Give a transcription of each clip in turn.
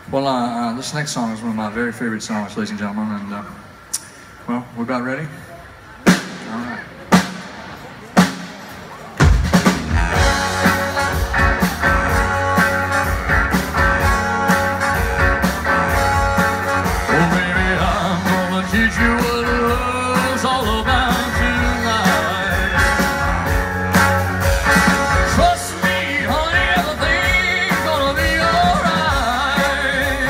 Well, this next song is one of my very favorite songs, ladies and gentlemen, and, well, we're about ready? All right. Oh, baby, I'm gonna teach you what love's all about tonight. Trust me, honey, everything's gonna be alright.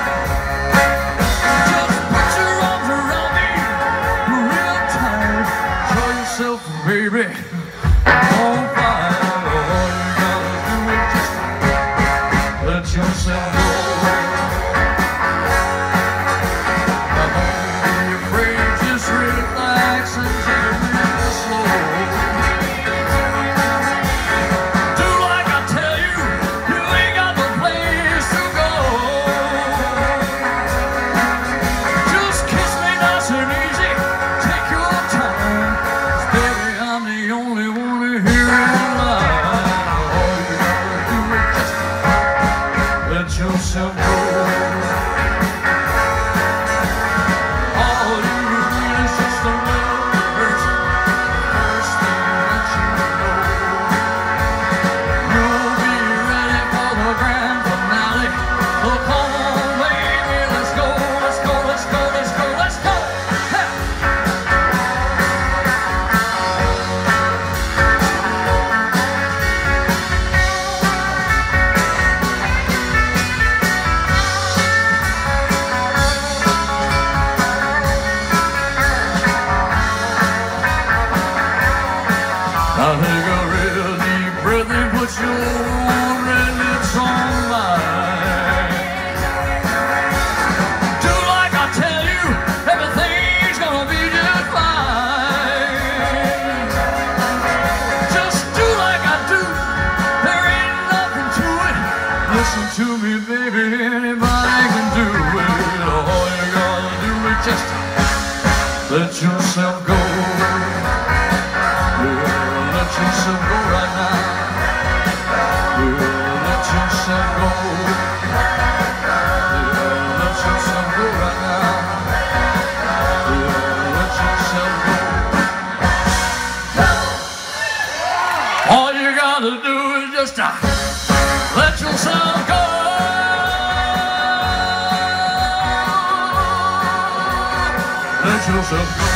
Just put your arms around me real tight. Show yourself, baby, on fire. All you gotta do is just let yourself go. Yourself go. All you need is just a little person. First thing that you know, you'll be ready for the grand finale. So come on, baby, let's go, let's go, let's go, let's go, let's go. Now take a real deep breath and put your red lips on mine. Do like I tell you, everything's gonna be just fine. Just do like I do, there ain't nothing to it. Listen to me, baby, anybody can do it. All you gotta do is just let yourself go. Let yourself go right now. Yeah, let yourself go. Yeah, let yourself go right now. Yeah, let yourself go. All you gotta do is just let yourself go. Let yourself go.